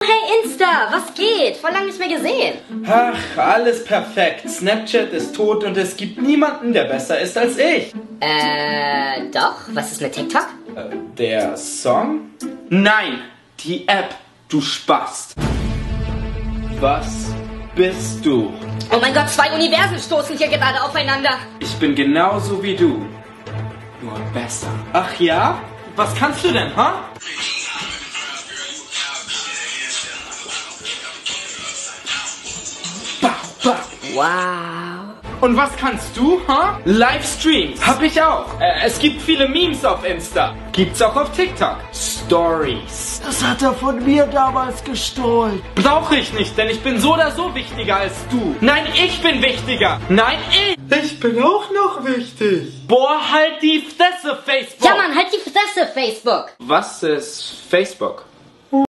Hey Insta, was geht? Voll lange nicht mehr gesehen. Ach, alles perfekt. Snapchat ist tot und es gibt niemanden, der besser ist als ich. Doch. Was ist mit TikTok? Der Song? Nein, die App, du Spast. Was bist du? Oh mein Gott, 2 Universen stoßen hier gerade aufeinander. Ich bin genauso wie du. Nur besser. Ach ja? Was kannst du denn, ha? Wow. Und was kannst du, ha? Livestreams. Hab ich auch. Es gibt viele Memes auf Insta. Gibt's auch auf TikTok. Stories. Das hat er von mir damals gestohlen. Brauche ich nicht, denn ich bin so oder so wichtiger als du. Nein, ich bin wichtiger. Nein, ich. Ich bin auch noch wichtig. Boah, halt die Fresse, Facebook. Ja Mann, halt die Fresse, Facebook. Was ist Facebook?